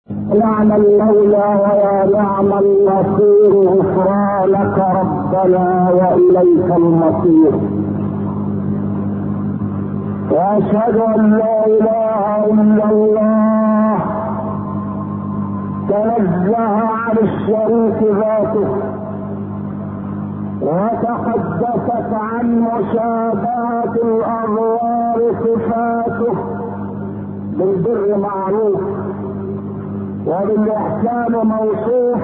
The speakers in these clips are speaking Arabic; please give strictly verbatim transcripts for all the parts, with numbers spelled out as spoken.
نعم المولى ويا نعم النصير، غفرانك ربنا وإليك المصير. وأشهد أن لا إله إلا الله تنزه عن الشريك ذاته، وتقدست عن مشابهة الأضرار صفاته. بالبر معروف وبالإحسان موصوف،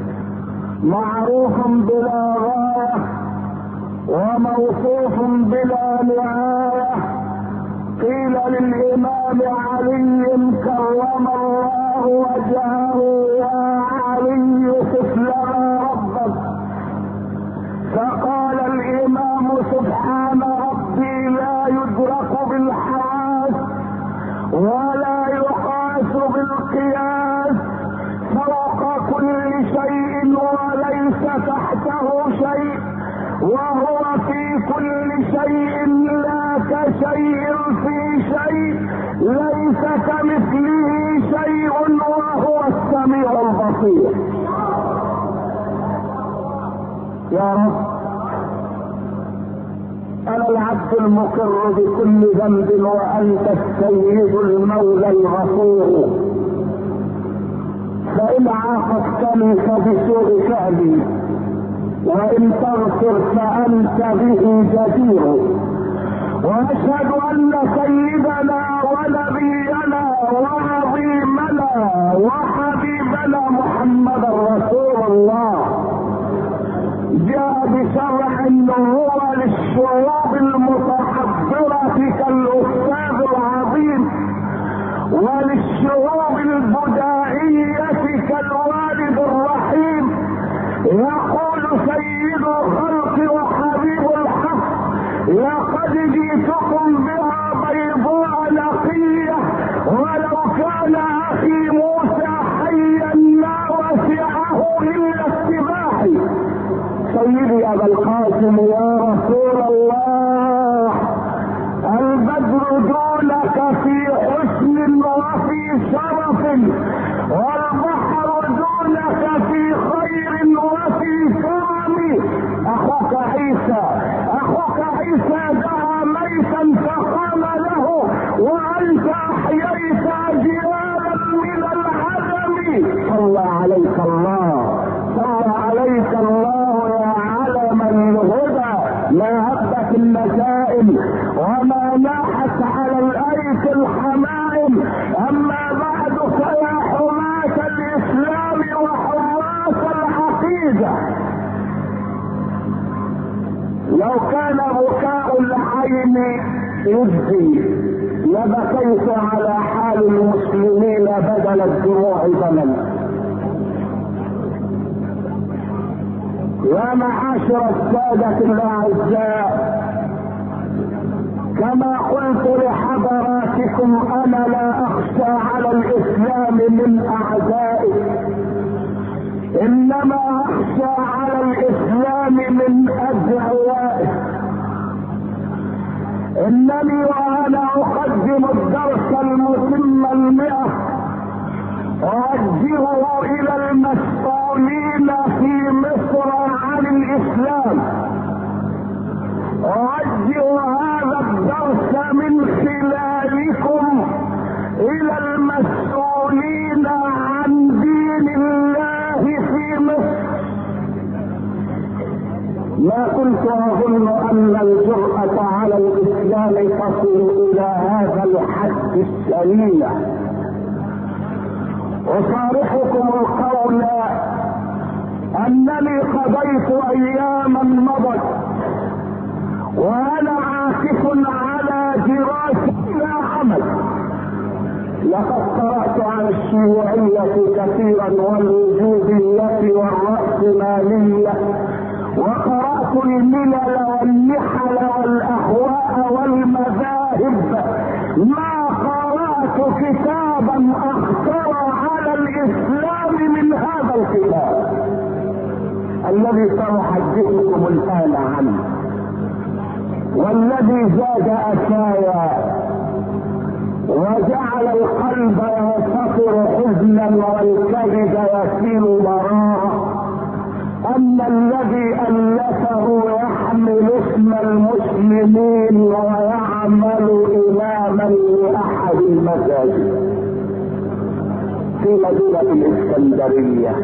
معروف بلا غاية وموصوف بلا نهاية. قيل للإمام علي كرم الله وجهه: يا علي صف لنا ربك. فقال الإمام: سبحان ربي لا يدرك بالحواس ولا يقاس بالقياس، فوق كل شيء وليس تحته شيء، وهو في كل شيء لا كشيء في شيء، ليس كمثله شيء وهو السميع البصير. يا رب، أنا العبد المقر بكل ذنب، وأنت السيد المولى الغفور. فإن عاقبتني فبسوء فعلي، وإن تغفر فأنت به جدير. وأشهد أن سيدنا ونبينا وعظيمنا وحبيبنا محمد رسول الله جاء بشرع النبوة للشعوب المتحضرة كالأستاذ العظيم، وللشعوب البدائية كالوالد الرحيم. يقول سيد الخلق وحبيب الحق: لقد جئتكم بها بيضاء نقية، ولو كان أخي موسى حيا ما وسعه إلا اتباعي. سيدي أبا القاسم يا رسول الله، البدر دونك في حسن وفي شرف، والبحر دونك في خير وفي كرم. أخوك عيسى أخوك عيسى دعا ميتا فقام له، وأنت أحييت أجيالا من العدم. صلى عليك الله، صلى عليك الله يا علم الهدى. ما هبت النسائم وما ناحت على الأيس الحمائم. أما بعد فيا حماة الإسلام وحراس العقيدة، لو كان بكاء العين يجزي لبكيت على حال المسلمين بدل الدموع دما. يا معاشر السادة الأعزاء، كما قلت لحضراتكم أنا لا أخشى على الإسلام من أعدائه، إنما أخشى على الإسلام من أدعوائه. إنني وأنا أقدم الدرس المتم المئة أوجهه إلى المسؤولين في مصر عن الإسلام. أوجه هذا الدرس من خلالكم إلى المسؤولين عن دين الله في مصر. ما كنت أظن أن الجرأة على الإسلام تصل إلى هذا الحد السميع. أصارحكم القول أنني قضيت أياما مضت وأنا عاكف على دراسة لا عمل. لقد قرأت عن الشيوعية كثيرا والوجودية والرأسمالية، وقرأت الملل والنحل والأهواء والمذاهب. ما قرأت كتابا أخطر على الإسلام من هذا الكتاب الذي سأحدثكم الآن عنه، والذي زاد أسايا وجعل القلب ينفطر حزنا والكبد يسيل وراءه، ان الذي الفه يحمل اسم المسلمين ويعمل اماما لاحد المساجد في مدينة الاسكندرية.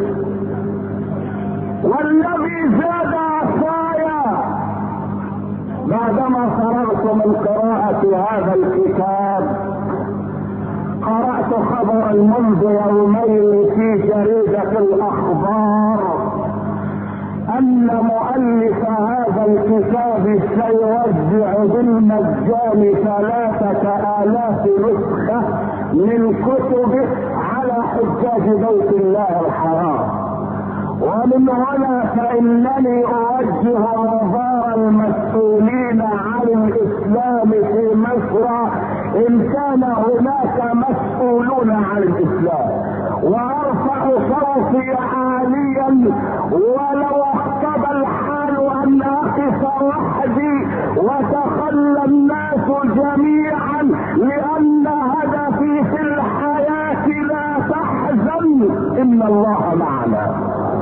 والذي زاد عصايا بعدما فرغت من قراءة هذا الكتاب قرأت خبرا منذ يومين في جريدة الاخبار ان مؤلف هذا الكتاب سيوزع بالمجان ثلاثة الاف نسخة من كتبه على حجاج بيت الله الحرام. ومن هنا فانني اوجه انظار المسؤولين عن الاسلام في مصر ان كان هناك مسؤولون عن الاسلام، وارفع صوتي عاليا ولو اقتضى الحال ان اقف وحدي وتخلى الناس جميعا، لان هدفي في الحياة لا تحزن ان الله معنا.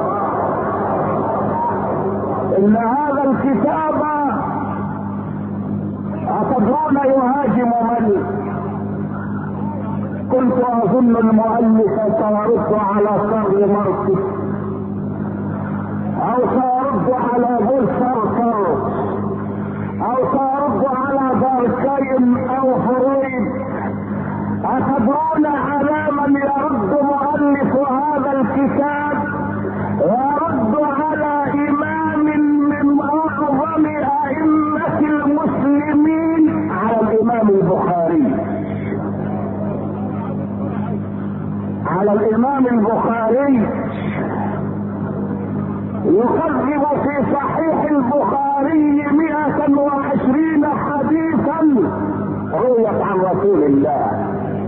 ان هذا الكتاب أتدرون يهاجم من؟ كنت اظن المؤلف سيرد على كارل ماركس او سيرد على بولشارتر او سيرد على داركايم او فرويد. أتدرون على من يرد مؤلف هذا الكتاب؟ يرد على امام من اعظم ائمة المسلمين، على الامام البخاري. على الامام البخاري يخرج في صحيح البخاري مئة وعشرين حديثا رويت عن رسول الله.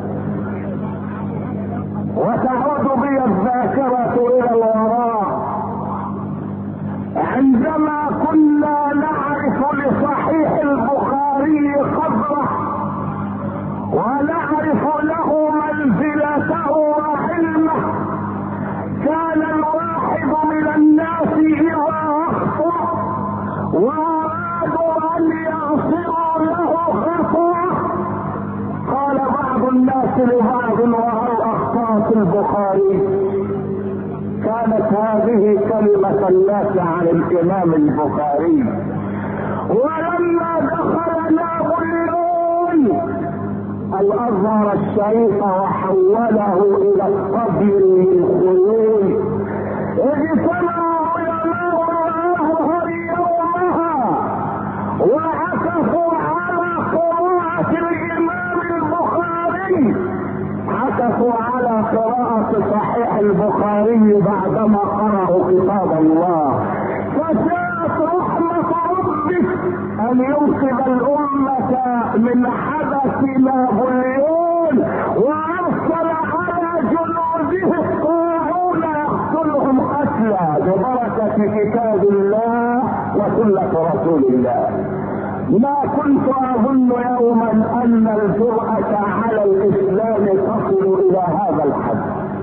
وتعود بي الذاكرة الى الوراء عندما كنا نعرف لصحيح البخاري قدره ونعرف له منزلته وعلمه. كان الواحد من الناس اذا اخطأ وارادوا ان يغفروا له خطأه قال بعض الناس لبعض وهل اخطأت البخاري؟ كانت هذه كلمة الناس عن الامام البخاري. ولما دخل نابليون الازهر الشريف وحوله الى القبر للخيول اجتمع علماء الازهر يومها وعكفوا على قراءة الامام البخاري، عكفوا على قراءة صحيح البخاري بعدما قرأوا كتاب الله. فجاءت رحمة ربك ان ينقذ الامة من حدث نابليون وارسل على جنوده الطاعون يقتلهم قتلا ببركة كتاب الله وسنة رسول الله. ما كنت اظن يوما ان الجرأة على الاسلام تصل الى هذا الحد،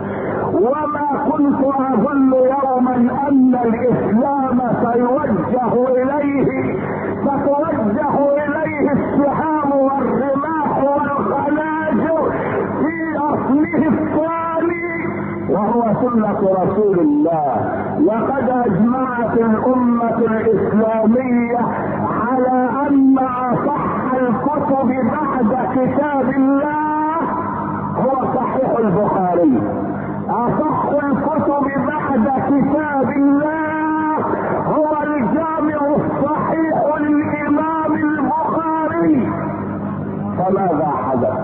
وما كنت اظن يوما ان الاسلام سيوجه اليه ستوجه اليه السهام والرماح والخناجر في اصله الثاني وهو سنة رسول الله. لقد اجمعت الامة الاسلامية على ان اصح الكتب بعد كتاب الله هو صحيح البخاري. اصح الكتب بعد كتاب الله هو الجامع الصحيح للامام البخاري. فماذا حدث؟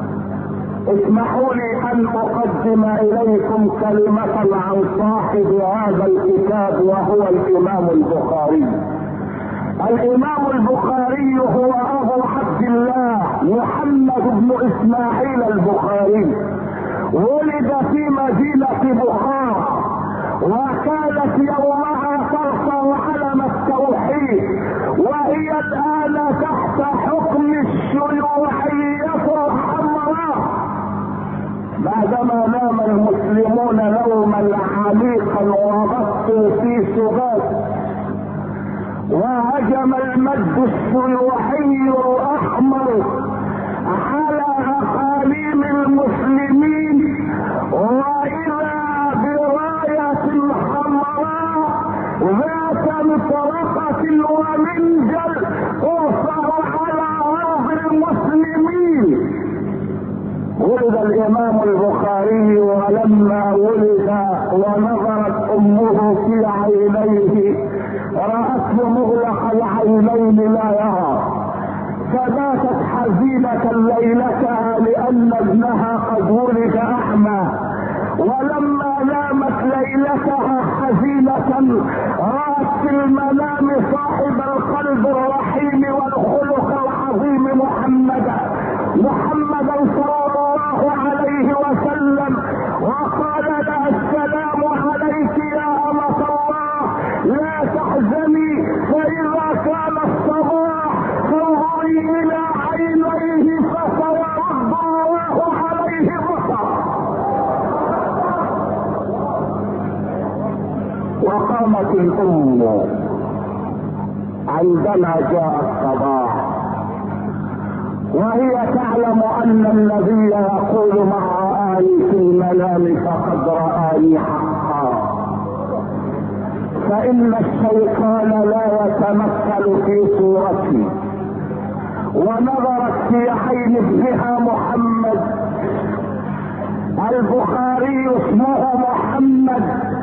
اسمحوا لي ان اقدم اليكم كلمة عن صاحب هذا الكتاب وهو الامام البخاري. الامام البخاري هو ابو عبد الله محمد بن اسماعيل البخاري. ولد في مدينة بخارى وكانت يومها ترفع علم التوحيد، وهي الان تحت حكم الشيوعية الحمراء بعدما نام المسلمون نوما عميقا وغطوا في سبات، وهجم المد الشيوعي الاحمر على اقاليم المسلمين، واذا براية حمراء ذات مطرقة ومنجل ترفع على ارض المسلمين. ولد الامام البخاري، ولما ولد ونظرت امه في عينيه رأته مغلق العينين لا يرى، فباتت حزينة ليلتها لأن ابنها قد ولد أعمى. ولما نامت ليلتها حزينة رأت في المنام صاحب القلب الرحيم والخلق العظيم محمدا محمدا صلى الله عليه وسلم، وقال لها السلام عليك يا أمة الله، لا تحزني، فإذا كان الصباح فانظري إلى عينيه فسيرد الله عليه البصر. وقامت الأم عندما جاء الصباح وهي تعلم أن الذي يقول ما رآني في المنام فقد رآني حقا، فإن الشيطان لا يتمثل في صورتي. ونظرت في عين ابنها محمد، البخاري اسمه محمد،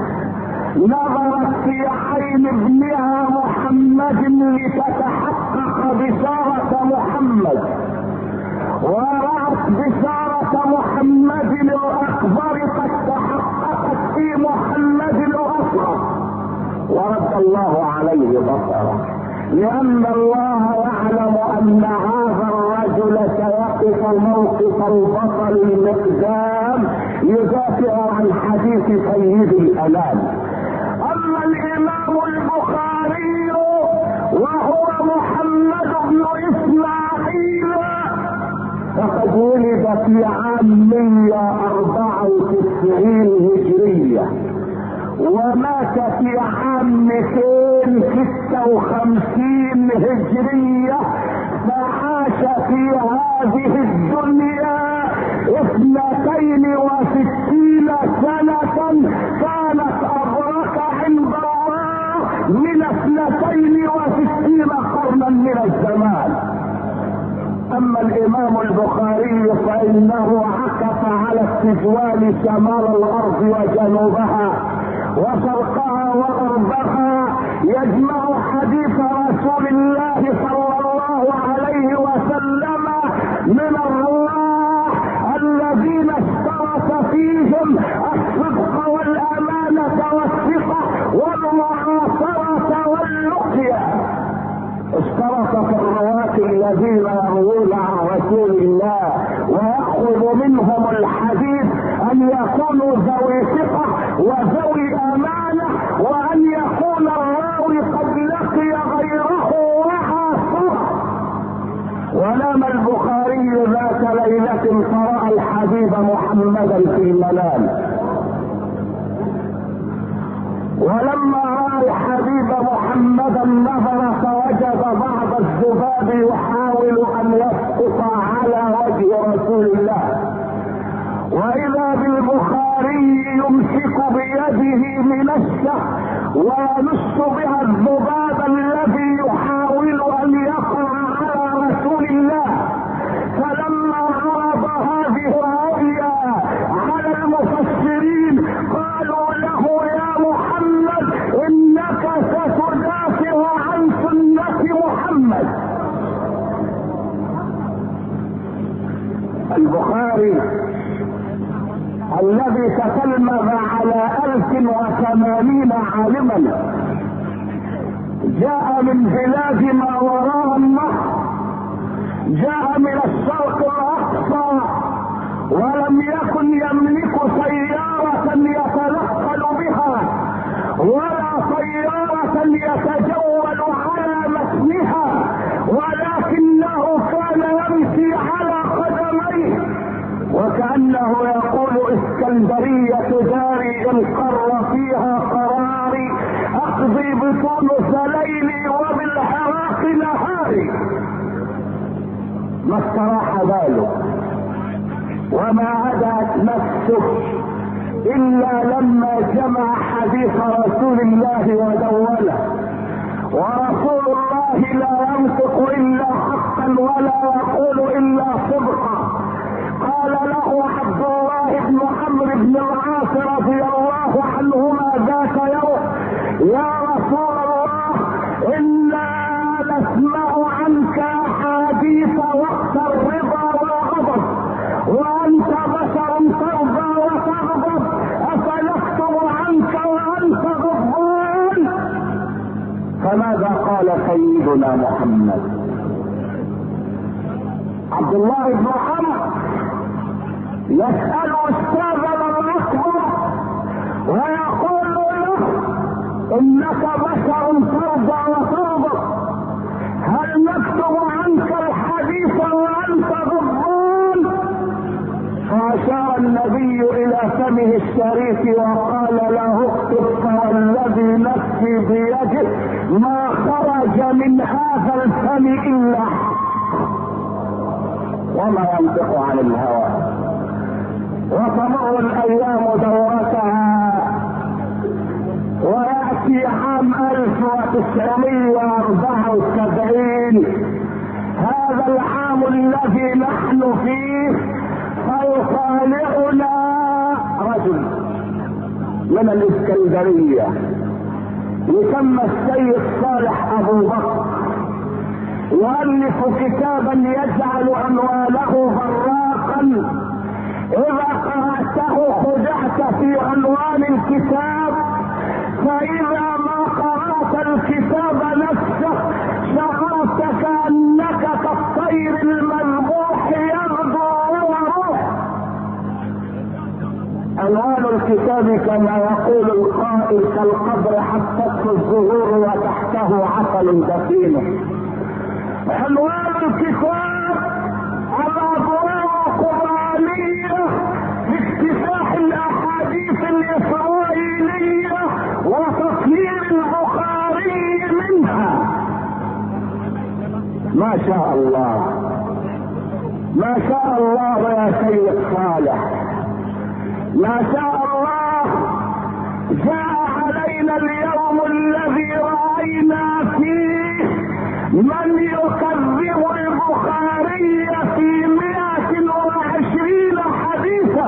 نظرت في عين ابنها محمد لتتحقق بشارة محمد، ورأت بشارة محمد الأكبر قد تحققت في محمد الأصغر، ورد الله عليه بصره، لأن الله يعلم أن هذا الرجل سيقف موقف البطل المقدام يدافع عن حديث سيد الأنام. أما الإمام البخاري وهو محمد بن إسماعيل فقد ولد في عام مئة وأربعة وتسعين هجرية، ومات في عام مئتين وستة وخمسين هجرية، فعاش في هذه الدنيا اثنتين وستين سنة كانت أبرك عند الله من اثنتين وستين قرنا من الزمان. أما الإمام البخاري فإنه عكف على استجوال شمال الأرض وجنوبها وشرقها وغربها، يجمع حديث رسول الله صلى الله عليه وسلم من الرواه الذين اشترط فيهم الصدق والأمانة والثقة والمعاصرة واللقية. اشترط في الرواة الذين يروون عن رسول الله ويأخذ منهم الحديث أن يكونوا ذوي ثقة وذوي أمانة، وأن يكون الراوي قد لقي غيره وعاصره. ونام البخاري ذات ليلة فرأى الحبيب محمدا في المنام، ولما رأى الحبيب محمدا نظر فوجد بعض الذباب يحاول أن يسقط على وجه رسول الله، وإذا بالبخاري يمسك بيده منشة ويمس بها الذباب الذي يحاول أن يقع على رسول الله. فلما عرض هذه الرؤيا على المفسرين قالوا له يا محمد إنك ستدافع عن سنة محمد. البخاري الذي تتلمذ على ألف وثمانين عالما جاء من بلاد ما وراء النهر، جاء من الشرق الأقصى، ولم يكن يملك سيارة يتنقل بها ولا سيارة يتجول على متنها، ولكنه كان يمشي على قدميه وكأنه يقول الاسكندرية داري ان قر فيها قراري، اقضي بتونس ليلي وبالعراق نهاري. ما استراح باله وما هدأت نفسه الا لما جمع حديث رسول الله ودونه، ورسول الله لا ينطق الا حقا ولا يقول الا صدقا. قال له عبد الله بن عمرو بن العاص رضي الله عنهما ذات يوم: يا رسول الله انا نسمع عنك احاديث وقت الرضا والغضب، وانت بشر ترضى وتغضب، افنكتب عنك وانت غضبان؟ فماذا قال سيدنا محمد؟ عبد الله بن عمرو يسأل استاذنا الاكبر ويقول له: انك بشر ترضى وتغضب، هل نكتب عنك الحديث وانت غضبان؟ فاشار النبي الى فمه الشريف وقال له: اكتب فوالذي نفسي بيده ما خرج من هذا الفم الا حق، وما ينطق عن الهوى. وتمر الايام دورتها وياتي عام الف وتسعمائة واربعة وسبعين، هذا العام الذي نحن فيه، فيطالعنا رجل من الاسكندرية يسمى السيد صالح ابو بكر، يؤلف كتابا يجعل عنوانه براقا، اذا قرأته خدعت في عنوان الكتاب، فاذا ما قرأت الكتاب نفسه شعرت كأنك كالطير المذبوح يغدو ويروح. عنوان الكتاب كما يقول القائل: كالقبر حتته الزهور وتحته عسل دفينه. عنوان الكتاب: الابواب القرآنية في اكتساح الاحاديث الاسرائيلية وتصوير البخاري منها. ما شاء الله ما شاء الله يا سيد صالح، ما شاء الله. جاء علينا اليوم الذي رأينا فيه من يكذب البخاري في مئة وعشرين حديثا.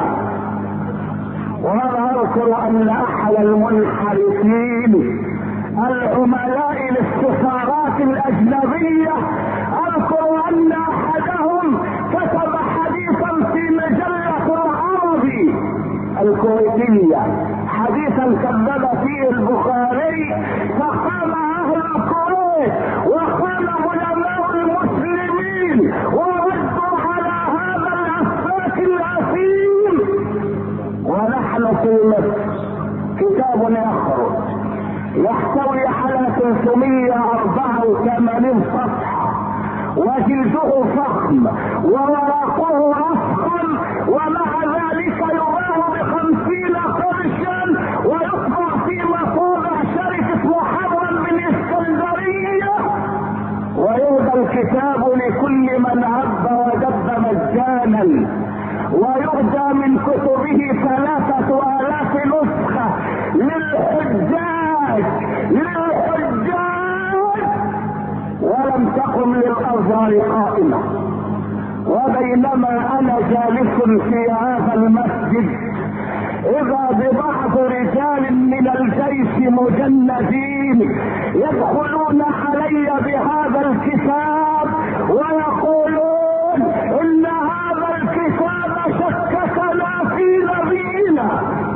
وانا اذكر ان احد المنحرفين العملاء للسفارات الاجنبية، اذكر ان احدهم كتب حديثا في مجلة العربي الكويتية، حديثا كذب فيه البخاري، فقام اهل الكويت وقام علماء المسلمين وردوا على هذا الافاك الاثيم. ونحن في مصر كتاب يخرج يحتوي على ثلاثمائة وأربعة وثمانين صفحة، وجلده فخم وورقه اصخم، ومع ذلك يباع بخمسين قرشا ويطبع في مطابع شركة محرم من اسكندرية، ويهدى الكتاب لكل من عب ودب مجانا، ويهدى من كتبه ثلاثة آلاف نسخة للحجاج للحجاج ولم تقم للأزهر قائمة. وبينما أنا جالس في هذا المسجد إذا ببعض رجال من الجيش مجندين يدخلون علي بهذا الكتاب ويقولون إن هذا الكتاب شككنا في نبينا.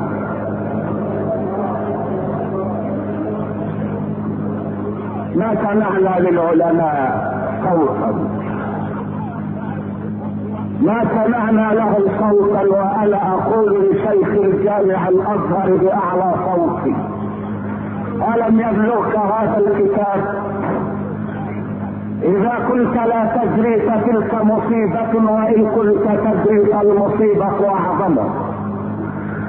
ما سمعنا للعلماء صوتا، ما سمعنا لهم صوتا، وانا اقول لشيخ الجامع الازهر باعلى صوتي: الم يبلغك هذا الكتاب؟ اذا كنت لا تدري فتلك مصيبة، وان كنت تدري فالمصيبة اعظم.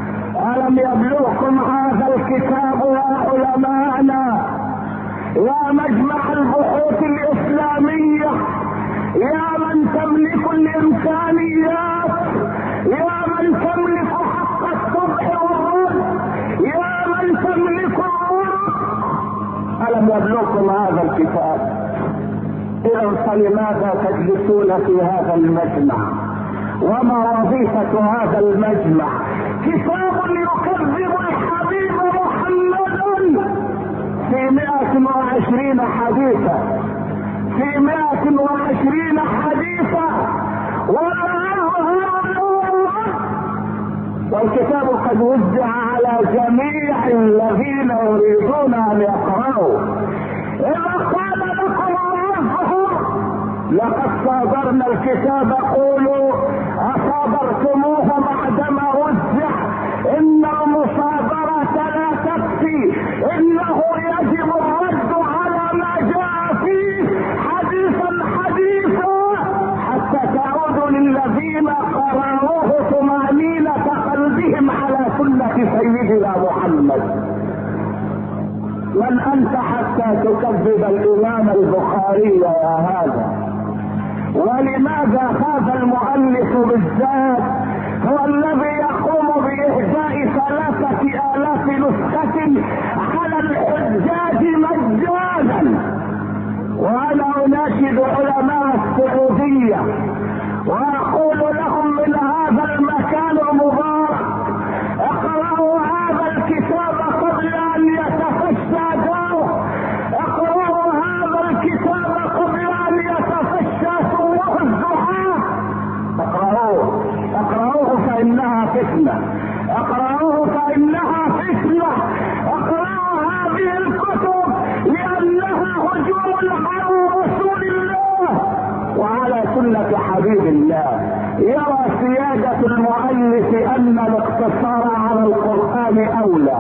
ألم يبلغكم هذا الكتاب يا علماءنا، يا مجمع البحوث الإسلامية، يا من تملك الإمكانيات، يا من تملك حق الطبع والرد، يا من تملك الرد، ألم يبلغكم هذا الكتاب؟ إذا فلماذا تجلسون في هذا المجمع؟ وما وظيفة هذا المجمع؟ كتاب يكذب الحبيب محمدا في مئة وعشرين حديثا، في مئة وعشرين حديثا، والكتاب قد وزع على جميع الذين يريدون ان يقرأوا. اذا قال لكم ربهم لقد صادرنا الكتاب قولوا اصادرتموه بعدما وزع، ان المصادرة لا تكفي، انه يجب الرد على ما جاء فيه حديثا حديثا حتى تعود للذين قرأوه طمأنينة قلبهم على سنة سيدنا محمد. من انت حتى تكذب الامام البخاري يا هذا؟ ولماذا هذا المؤلف بالذات هو الذي يقوم باهداء ثلاثة الاف نسخة على الحجاج مجانا؟ وانا اناشد علماء السعودية واقول لهم من هذا المكان المبارك اقرأوا هذا الكتاب قبل ان يتفشى داؤه، اقرأوا هذا الكتاب قبل ان يتفشى سوء الزحاف، اقرأوه اقرأوه فانها فتنة، اقرأوه فانها فتنة، اقرأوا هذه الكتب لانها هجوم على رسول الله وعلى سنة حبيب الله. يرى سيادة المؤلف ان الاقتصار على القرآن اولى،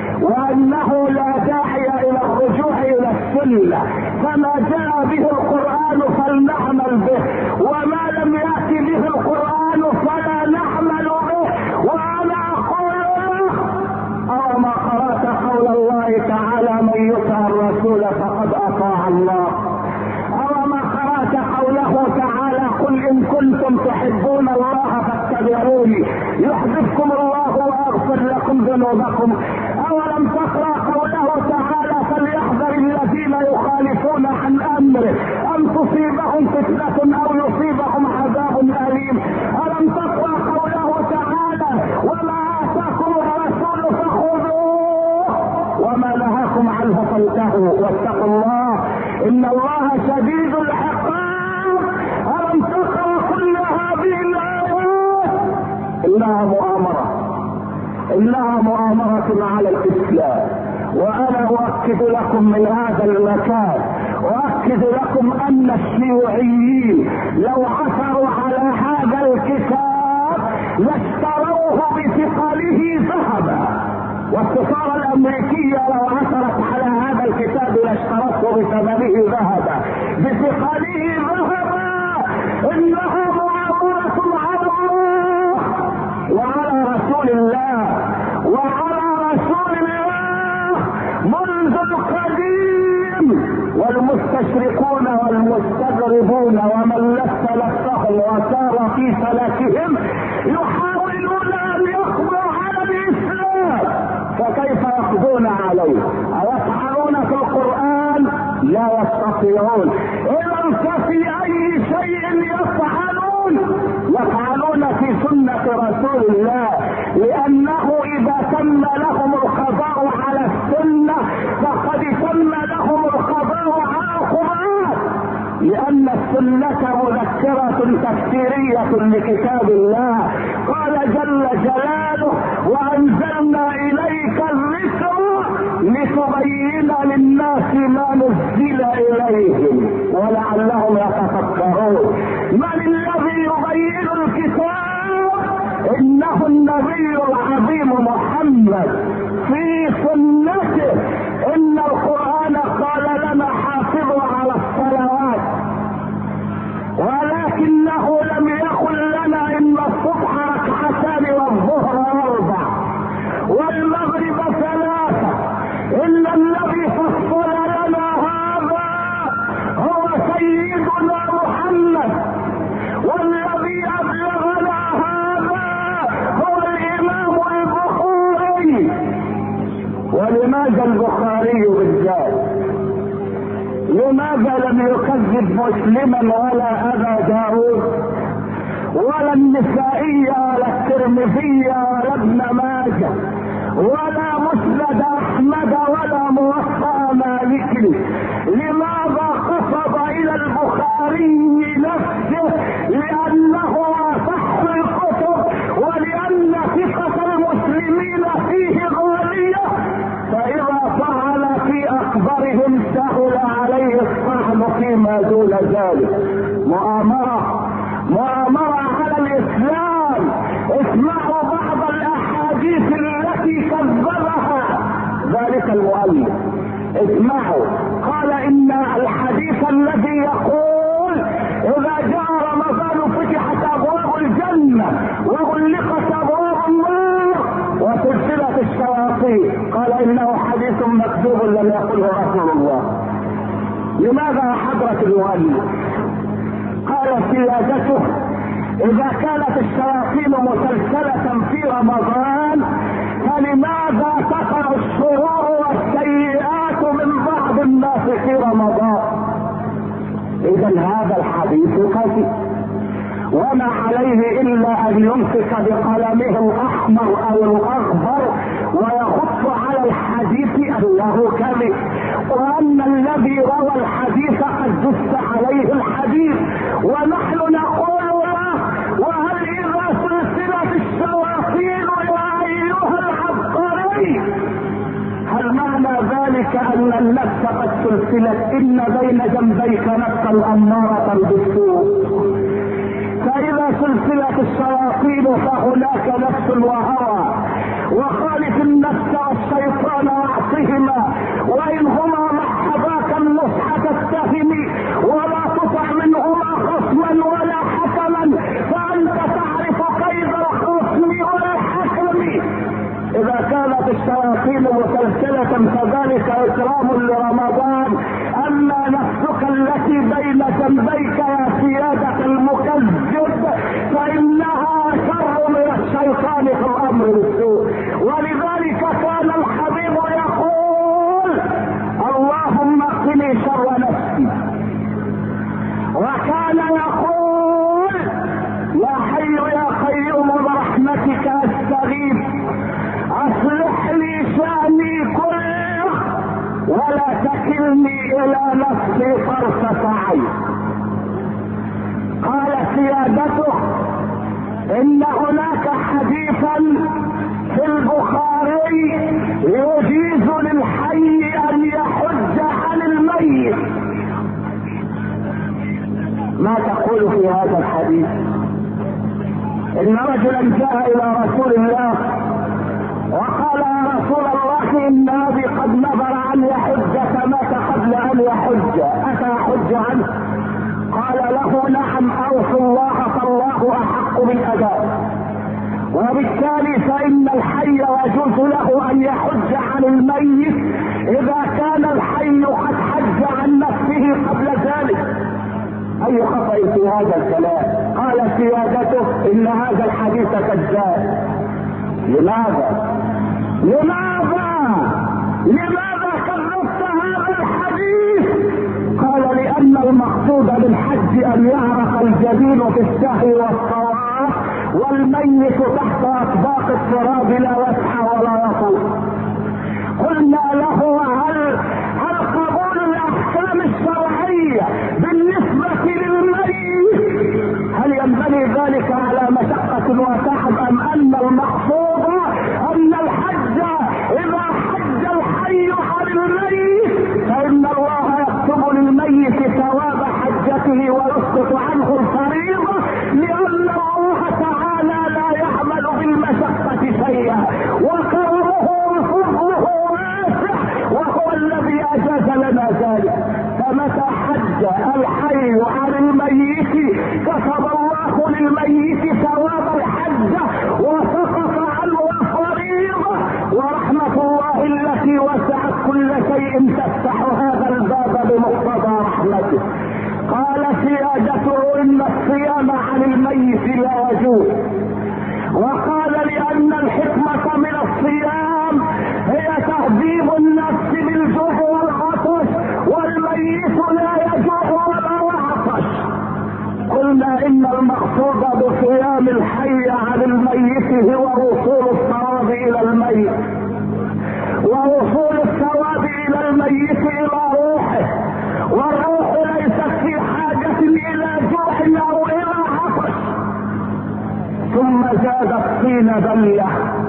وانه لا داعي الى الرجوع الى السنة، فما جاء به القرآن فلنعمل به، وما لم يأتي به القرآن فلا نعمل به. وانا اقول له او ما قرأت قول الله تعالى من يطع الرسول فقد اطاع الله، او ما قرأت قوله تعالى قل ان كنتم تحبون الله فاتبعوني يحببكم الله ويغفر لكم ذنوبكم، اولم تقرأ قوله تعالى فليحذر الذين يخالفون عن امره ان تصيبهم فتنة او يصيبهم عذاب اليم، الم تقرأ قوله تعالى وما اتاكم الرسول فخذوه وما نهاكم عنه فانتهوا واتقوا الله ان الله شديد العقاب، الم تقرأ كل هذه الايات؟ انها مؤامرة، انها مؤامرة على الاسلام. وانا اؤكد لكم من هذا المكان، اؤكد لكم ان الشيوعيين لو عثروا على هذا الكتاب لاشتروه بثقله ذهبا، والسفارة الامريكية لو عثرت على هذا الكتاب لاشترته بثمنه ذهبا، بثقله ذهبا. انها مؤامرة على الله وعلى رسول الله وعلى رسول الله منذ القديم، والمستشرقون والمستغربون ومن لف لفهم وسار في فلكهم يحاولون ان يقضوا على الاسلام، فكيف يقضون عليه؟ أيفعلون في القرآن؟ لا يستطيعون. اذا ففي اي شيء يفعلون؟ يفعلون في سنة رسول الله، لانه اذا تم لهم القضاء على السنة فقد تم لهم القضاء على القرآن، لان السنة مذكرة تفسيرية لكتاب الله. قال جل جلاله وانزلنا اليك الذكر لتبين للناس ما نزل اليهم ولعلهم يتفكرون. من الذي يبين الكتاب؟ انه النبي العظيم محمد في سنته. ان القرآن قال لنا حافظوا على الصلوات، ولكنه لم يقل لنا ان الصبح ركعتان والظهر اربع، ان الذي فصل لنا هذا هو سيدنا محمد، والذي ابلغنا هذا هو الامام البخاري. ولماذا البخاري بالذات؟ لماذا لم يكذب مسلما ولا ابا داود ولا النسائية ولا الترمذية ولا ابن ماجه ولا مسند احمد ولا موطأ مالك؟ لماذا قصد الى البخاري نفسه؟ لانه اصح الكتب، ولان ثقة المسلمين فيه غالية، فاذا فعل في اخبارهم سهل عليه الطعن فيما دون ذلك. مؤامرة مؤامرة على الاسلام. اسمعوا بعض الاحاديث التي كذبها ذلك المؤلف. اسمعوا، قال ان الحديث الذي يقول اذا جاء رمضان فتحت ابواب الجنة وغلقت ابواب النار وسلسلة الشياطين، قال انه حديث مكذوب لم يقله رسول الله. لماذا حضرة المؤلف؟ قال سيادته اذا كانت الشياطين مسلسلة في رمضان فلماذا تقع الشرور والسيئات من بعض الناس في رمضان؟ اذا هذا الحديث كذب، وما عليه الا ان يمسك بقلمه الاحمر او الاخضر ويخط على الحديث انه كذب، وان الذي روى الحديث قد دس عليه الحديث. ونحن نقول له وهل اذا سلسلة الشياطين يا ايها العبقري، هل معنى ذلك ان النفس قد سلسلت؟ ان بين جنبيك نفسا امارة بالسوء، فاذا سلسلة الشياطين فهناك نفس وهوى، وخالف النفس والشيطان واعصهما، وان هما محباك النصح تتهم ولا تطع منهما خصما ولا حكما، فانت تعرف كيد الخصم والحكم. اذا كانت الشياطين مسلسلة فذلك اكرام لرمضان. اما نفسك التي بين جنبيك يا سيادة المكذب فانها شر من الشيطان في الامر بالسوء. ولذلك كان الحبيب يقول اللهم قني شر نفسي، وكان يقول يا حي يا قيوم برحمتك استغيث اصلح لي شأني كله ولا تكلني الى نفسي طرفة عين. قال سيادته ان هناك حديثا في البخاري يجيز للحي ان يحج عن الميت. ما تقول في هذا الحديث؟ ان رجلا جاء الى رسول الله وقال يا رسول الله ان ابي قد نظر ان يحج فمات قبل ان يحج، افاحج عنه؟ قال له نعم، اوصوا الله فالله احق بالاداء. وبالتالي فان الحي يجوز له ان يحج عن الميت اذا كان الحي قد حج عن نفسه قبل ذلك. اي خطأ في هذا الكلام؟ قال سيادته ان هذا الحديث كذاب. لماذا لماذا لماذا كذبت هذا الحديث؟ قال لان المقصود بالحج ان يعرق الجبين في السعي والطواف والميت تحت اطباق التراب لا يسعى ولا يطوف. قلنا له هل هل قبول الاحكام الشرعيه بالنسبه للميت هل ينبني ذلك على مشقه وتعب، ام ان المقصود ان الحج اذا حج الحي عن الميت فان الله يكتب للميت ثواب حجته ويسقط عنه الفريضه، لان الله تعالى لا يعمل بالمشقه شيئا وكرمه الله التي وسعت كل شيء تفتح هذا الباب بمقتضى رحمته. قال سيادته ان الصيام عن الميت لا يجوز، وقال لان الحكمة من الصيام هي تهذيب النفس بالجوع والعطش، والميت لا يجوع ولا يعطش. قلنا ان المقصود بصيام الحي عن الميت هو وصول الثواب الى الميت، ووصول الثواب الى الميت الى روحه، والروح ليست في حاجة الى جوع او الى عطش. ثم زاد الطين بلة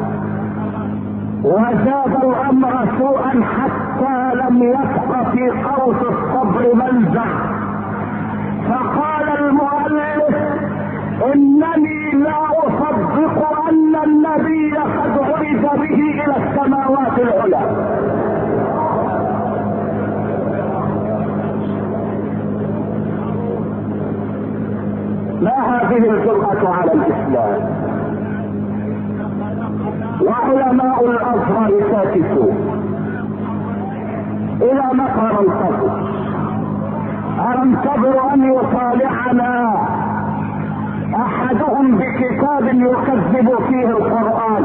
وزاد الامر سوءا حتى لم يبق في قوس الصبر منزع. فقال المؤلف انني لا اصدق ان النبي قد عرج به الى السماوات العلى. ما هذه الجرأة على الاسلام؟ وعلماء الازهر ساكتون. الى متى ننتظر؟ أننتظر أن يطالعنا أحدهم بكتاب يكذب فيه القرآن؟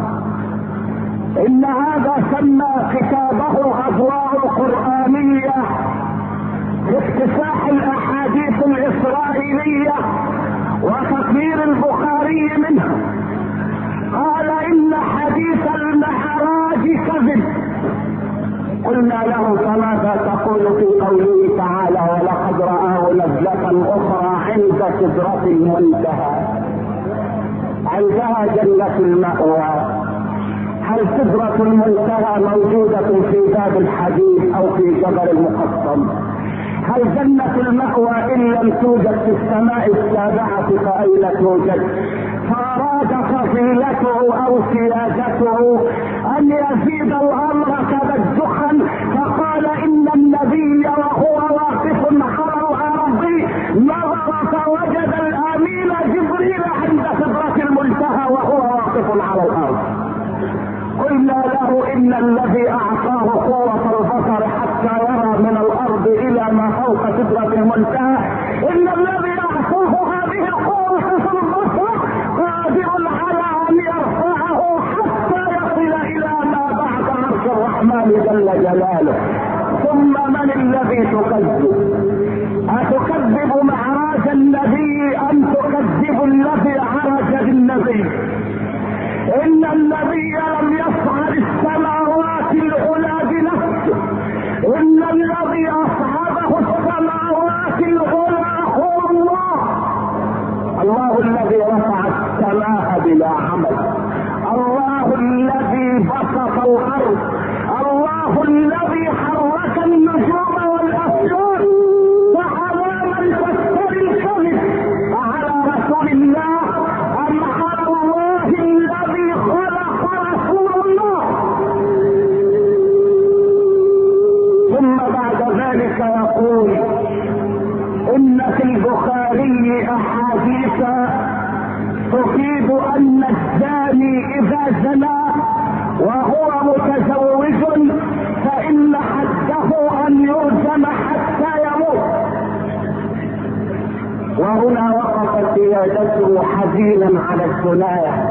إن هذا سمى كتابه الأضواء القرآنية بافتتاح الأحاديث الإسرائيلية وتطهير البخاري منها. قال إن حديث المعراج كذب. قلنا له فماذا تقول في قوله تعالى ولقد رآه نزلة أخرى عند سدرة المنتهى؟ عندها جنة المأوى. هل سدرة المنتهى موجودة في باب الحديد أو في جبل المقطم؟ هل جنة المأوى إن لم توجد في السماء السابعة فأين توجد؟ فأراد فضيلته أو سيادته أن يزيد الأمر تبجحا، فقال إن النبي وهو واقف على الأرض نظر فوجد الأمين جبريل عند سدرة المنتهى وهو واقف على الأرض. قلنا له إن الذي أعطاه قوة البصر حتى يرى من الأرض إلى ما فوق سدرة المنتهى، إن الذي أعطاه هذه القوة في البصر قادر على أن يرفعه حتى يصل إلى ما بعد عرش الرحمن جل جلاله. ثم من الذي تكذب؟ أتكذب معراج النبي أم تكذب الذي عرج بالنبي؟ إن النبي لم يصعد السماوات العلى بنفسه، إن الذي أصعده السماوات العلى هو الله. الله الذي رفع السماء بلا عمل، الله الذي بسط الأرض، الله الذي حرك النجوم والأفلاك. وعلى من تفتري الكذب؟ على رسول الله أم على الله الذي خلق رسول الله؟ ثم بعد ذلك يقول إن في البخاري أحاديث تفيد أن الزاني إذا زنى وهو متزوج فإن حده أن يرجم حتى يموت. وهنا وقف سيادته حزينا على الزناية،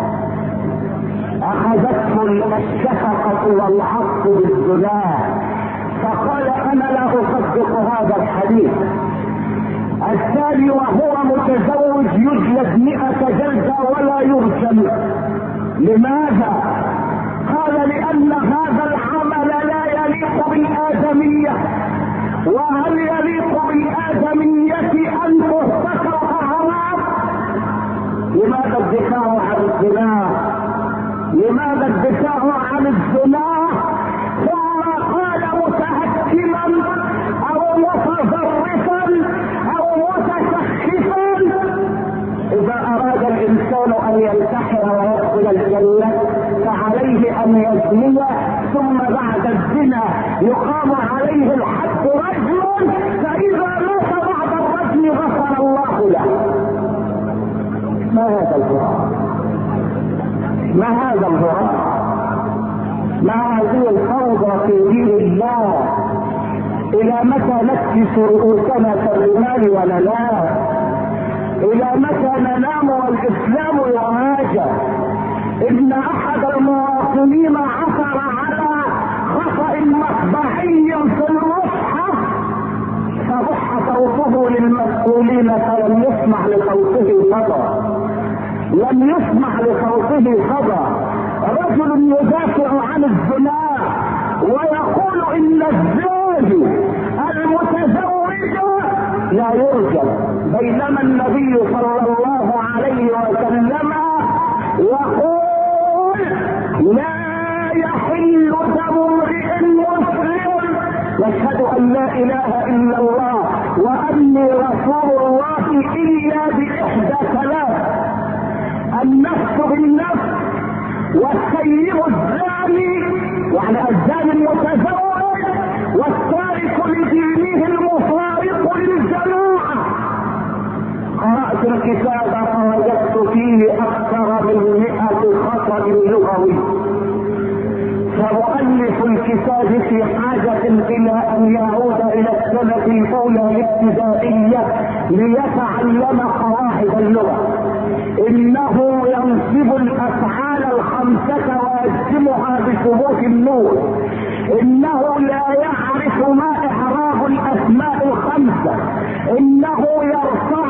أخذته الشفقة والعطف بالزناة، فقال أنا لا أصدق هذا الحديث. الثاني وهو متزوج يجلد مئة جلدة ولا يرجم. لماذا؟ قال لأن هذا العمل لا يليق بالآدمية، وهل يليق بالآدمية أن تهتك الأعراض؟ لماذا الدفاع عن الزنا؟ لماذا الدفاع عن الزنا؟ ثم قال متهكما أو متظرفا أو متسخفا. إذا أراد الإنسان أن ينتحر ويدخل الجنة فعليه أن يزني، ثم بعد الزنا يقام عليه الحد رجل، فإذا مات بعد الرجل غفر الله له. ما هذا الهراء؟ ما هذا الهراء؟ ما هذه الى متى نكسس رؤوسنا كالرمال وننام؟ الى متى ننام والاسلام يهاجر؟ ان احد المواطنين عثر على خطأ مطبعي في المصحف فبح صوته للمسؤولين فلم يسمع لصوته صدى، لم يسمع لصوته صدى. رجل يدافع عن الزنا ويقول ان الزوج المتزوج لا يرجم، بينما النبي صلى الله عليه وسلم يقول لا يحل دم امرئ مسلم يشهد ان لا اله الا الله واني رسول الله الا باحدى ثلاث: النفس بالنفس، والسيب الزاني يعني الزاني المتزوج، والتارك لدينه المفارق للجماعه. قرأت الكتاب فوجدت فيه اكثر من مئة خطأ لغوي، فمؤلف الكتاب في حاجة الى ان يعود الى السنة الاولى الابتدائية ليتعلم قواعد اللغة. انه ينصب الافعال الخمسة ويجزمها بثبوت النون، انه لا يعرف ما اعراب الاسماء الخمسة، انه يرفع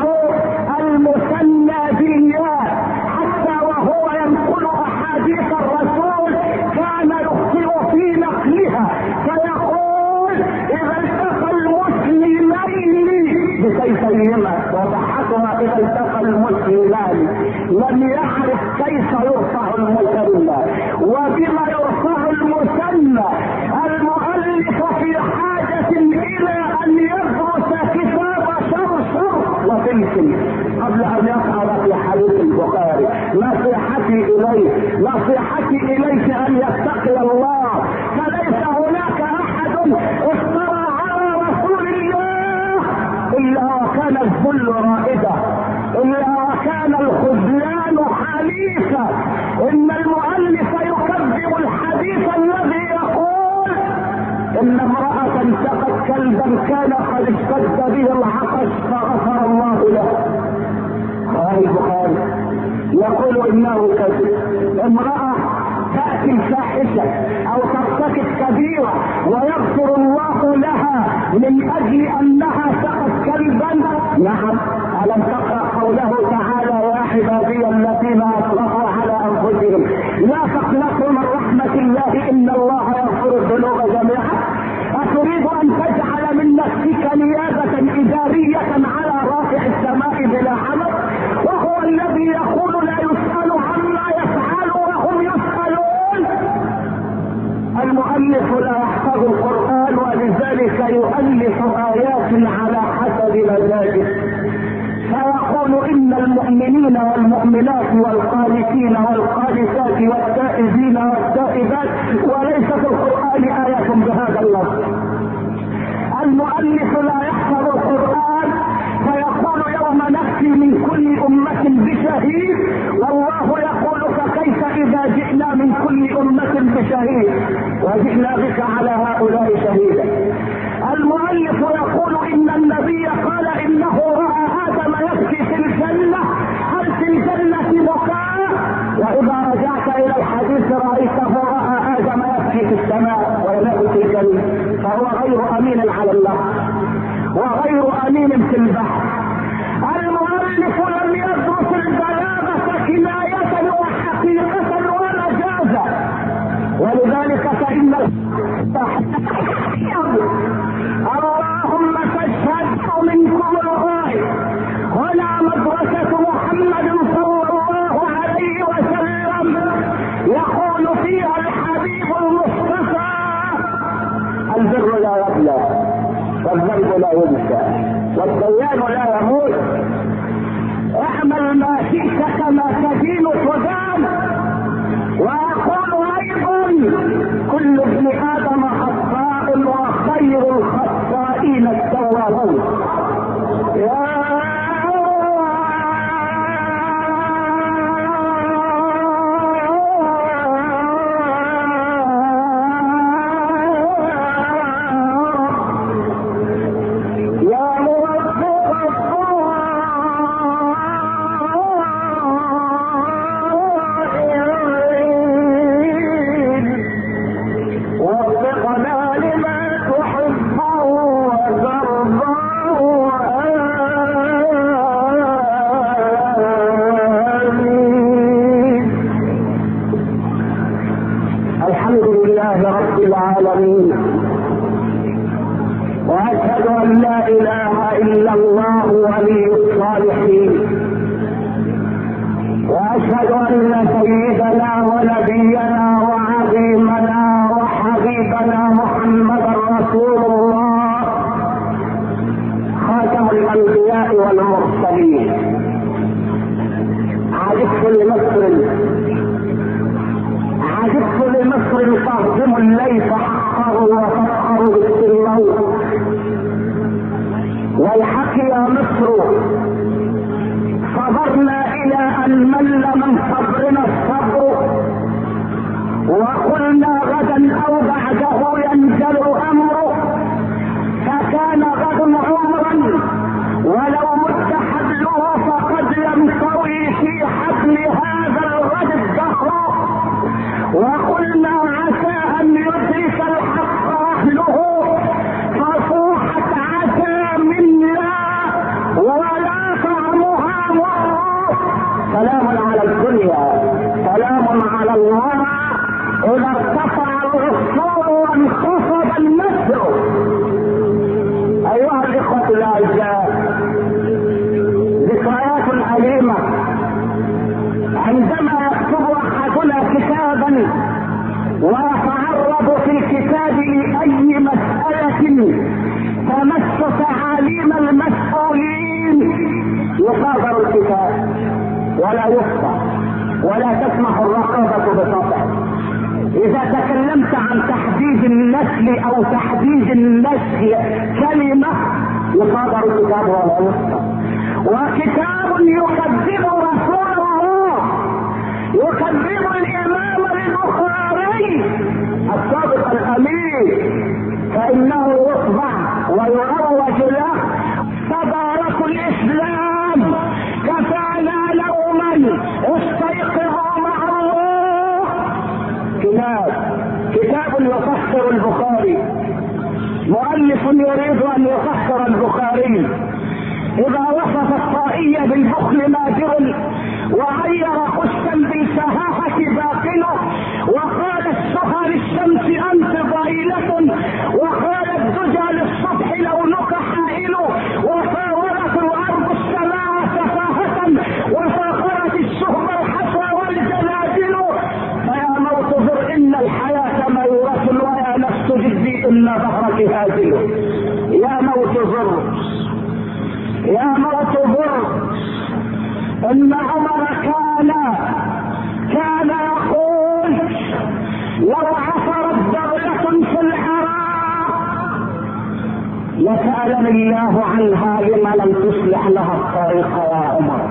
المثنى بالياء، حتى وهو ينقل احاديث الرسول كان يخطئ في نقلها فيقول اذا التقى المسلمين بسيفيهما، وضحكها اذا التقى المسلمان. لم يعرف كيف يرفع المثنى وبما يرفع المثنى. المؤلف في حاجة الى ان يدرس كتاب شرشر وفلفل قبل ان يصعد في حديث البخاري. نصيحتي اليه نصيحتي اليك ان يتقي الله، فليس هناك احد افترى على رسول الله الا وكان الذل رائده، الا وكان الخذلان حليفا. ان المؤلف يكذب الحديث الذي يقول ان امرأة سقت كلبا كان قد اشتد به العطش فغفر الله له. قال البخاري يقول انه كذب. امرأة تأتي الفاحشة او ترتكب كبيرة ويغفر الله لها من اجل انها سقت كلبا. نعم، الم تقرأ قوله تعالى يا عبادي الذين اسرفوا على انفسهم لا تقنطوا من رحمة الله ان الله يغفر الذنوب جميعا. اتريد ان تجعل من نفسك نيابة ادارية على رافع السماء بلا عمل، وهو الذي يقول لا يسأل عما يفعل وهم يسألون. المؤلف لا يحفظ القرآن ولذلك يؤلف آيات على حسب مزاجه، فيقول ان المؤمنين والمؤمنات والقانتين والقانتات والتائبين والتائبات، وليس في القرآن آية بهذا اللفظ. المؤلف لا يحفظ القرآن فيقول يوم نأتي من كل أمة بشهيد، والله يقول فكيف إذا جئنا من كل أمة بشهيد وجئنا بك على هؤلاء شهيدا. المؤلف يقول ان النبي قال انه رأى آدم يبكي في الجنة، هل في الجنة بكاء؟ وإذا رجعت إلى الحديث رأيته رأى آدم يبكي في السماء وينام في الجنة، فهو غير أمين على الله وغير أمين في البحر. المؤلف لم يدرس البلاغة كناية وحقيقة ومجازا، ولذلك فإن اللهم تشهد منكم الغائب. هنا مدرسة محمد صلى الله عليه وسلم يقول فيها الحبيب المصطفى البر لا يبلى والذنب لا ينسى والديان لا يموت. اعمل ما شئت كما تدين تدان. واقول ايضا كل ابن ادم خطاء وخير الخطائين التوابون. يا رب العالمين، واشهد ان لا اله الا الله ولي الصالحين، واشهد ان سيدنا ونبينا وعظيمنا وحبيبنا محمدا رسول الله خاتم الانبياء والمرسلين. عجبت لمصر عجبت لمصر تهضم الليث حقه وتفخر بالسلوى. ويحك يا مصر صبرنا الى ان مل من صبرنا الصبر، وقلنا غدا او بعده ينزل امره، فكان غد عمرا ولو مد حبله فقد ينطوي في حبل هذا الغد الدهر. وقلنا عسى ان يدرك الحق اهله، فصوحت عسى منا ولا طعمها مر. سلام على الدنيا، سلام على الله اذا ارتفع الغصون وانخفض النسر. ايها الاخوه الاعزاء، ذكريات اليمه عندما يكتب احدنا كتابا ويتعرض في الكتاب لاي مساله تمس تعاليم المسؤولين، يصادر الكتاب ولا يفتح ولا تسمح الرقابه بسطح. اذا تكلمت عن تحديد النسل او تحديد النسل كلمه يصادر الكتاب ولا يفتح. وكتاب يكذب رسول الله، يكذب الامام البخاري الصادق الامين، فانه يطبع ويروج له صدارة الاسلام. كفانا لوما استيقظوا مع الله. كتاب كتاب يفسر البخاري، مؤلف يريد ان يفسر البخاري. اذا وصف الطائي بالبخل ماجر، وغير خشا بالسهاحة باطنه، وقال السهى للشمس انت ضئيلة، وقال الدجى للصبح لونك حائل، وفاورت الارض السماء سفاهة، وفاخرت الشهب الحصى والجنادل. فيا موت ذر ان الحياة ميورة، ويا نفس جدي ان ظهرك هازل. يا موت ذر يا موت ذر ان عمر كان كان يقول لو عثرت دولة في العراق لسألني الله عنها لما لم تصلح لها الطريق يا عمر.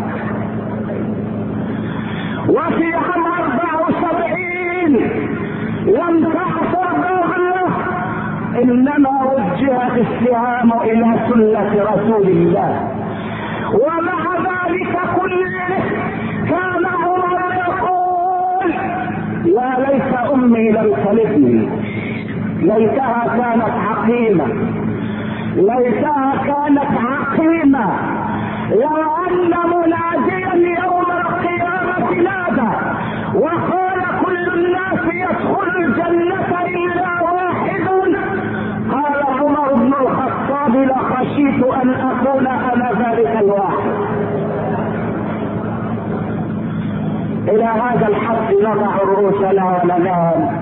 وفي عام اربع وسبعين لم تعثر دولة، انما وجهت السهام الى سنة رسول الله. ومع ذلك كله كان عمر يقول يا ليت امي لم تلدني، ليتها كانت عقيمة، ليتها كانت عقيمة. لو ان مناديا يوم القيامة نادى وقال كل الناس يدخل الجنة الا واحد، قال عمر بن الخطاب لخشيت ان اكون انا ذلك الواحد. الى هذا الحد نضع رؤوسنا وننام،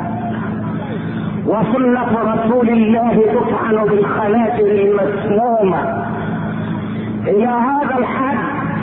وسنة رسول الله تطعن بالخناجر المسمومة. الى هذا الحد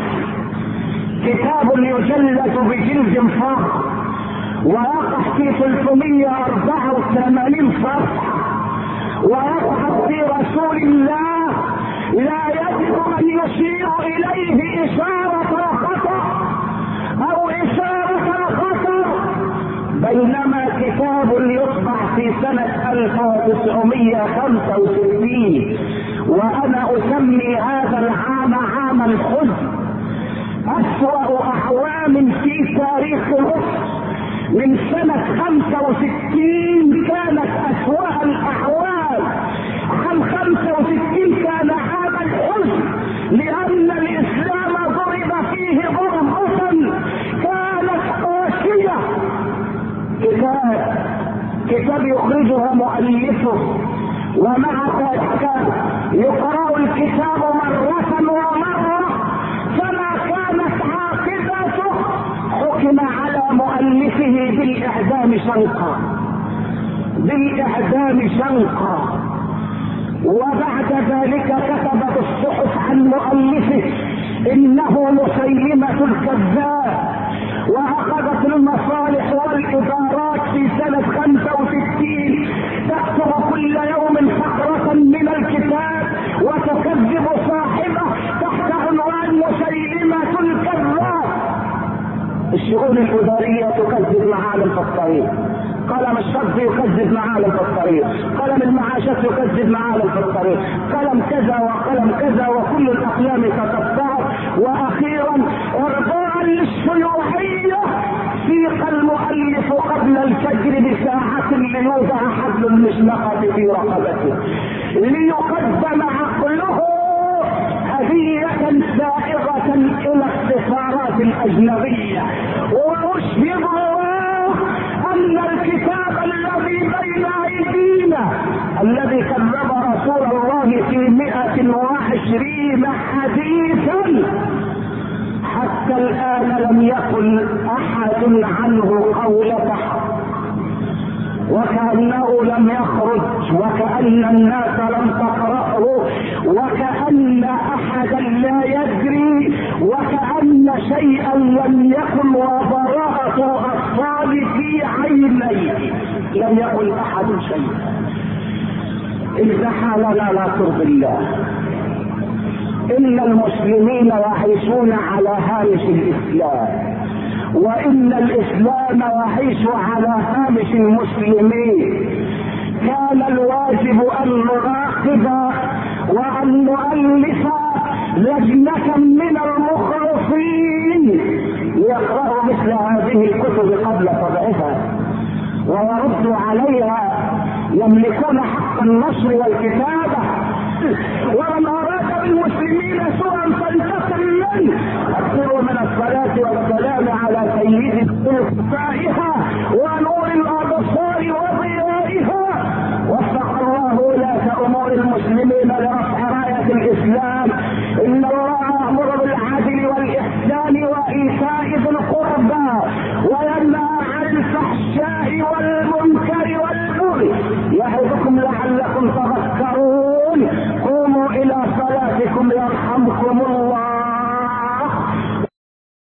كتاب يجلد بجلد فخر ويقع في ثلاثمائة واربعة وثمانين صفحة، ويقع في رسول الله لا يجب ان يشير اليه اشارة الخطأ او اشارة الخطر، بينما كتاب يطبع في سنة الف وتسعمائة وخمسة وستين وانا اسمي هذا العام عام الحزن، اسوأ اعوام في تاريخ مصر. من سنة خمسة وستين كانت اسوأ الاعوام. عام خمسة وستين كان عام الحزن، لان الاسلام ضرب فيه ضربة كانت قاسية. كتاب كتاب يخرجه ومؤلفه، ومع ذلك يقرأ الكتاب مرة ومرة، فما كانت عاقبته حكم على مؤلفه بالإعدام شنقا بالإعدام شنقا. وبعد ذلك كتبت الصحف عن مؤلفه انه مسيلمة الكذاب، واخذت المصالح والادارات في سنة خمسة وستين تكتب كل يوم فقرة من الكتاب وتكذب صاحبه تحت عنوان مسيلمة الكذاب. الشؤون الادارية تكذب معالم في الطريق، قلم الشرط يكذب معالم في الطريق، قلم المعاشات يكذب معالم في الطريق، قلم كذا وقلم كذا، وكل الاقلام تتفاوت. واخيرا ارضاء للشيوعية سيق المؤلف قبل الفجر بساعة ليوضع حبل المشنقة في رقبته ليقدم عقله هدية سائغة الى السفارات الاجنبية. واشهد الله ان الكتاب الذي بين ايدينا الذي كذب رسول الله في مئة وعشرين حديثا حتى الان لم يقل احد عنه قولة حق، وكأنه لم يخرج، وكأن الناس لم تقرأه، وكأن احدا لا يدري، وكأن شيئا لم يكن، وبراءة اطفال في عينيه لم يقل احد شيئا. إذا حالنا لا ترضي الله. ان المسلمين يعيشون على هامش الاسلام، وان الاسلام يعيش على هامش المسلمين. كان الواجب ان نراقب وان نؤلف لجنة من المخلصين يقرأوا مثل هذه الكتب قبل طبعها ويردوا عليها، يملكون حق النشر والكتابة. ومن اراد بالمسلمين سوءا فلتكن منه. اكثروا من الصلاة والسلام على سيد اصفائها ونور الابصار وضيائها. وفق الله ولاة امور المسلمين لرفع راية الاسلام. ان الله يأمر بالعدل والاحسان وايتاء ذي القربى وينهى عن الفحشاء والمنكر والبغي يعظكم لعلكم تذكرون. قوموا الى صلاتكم يرحمكم الله.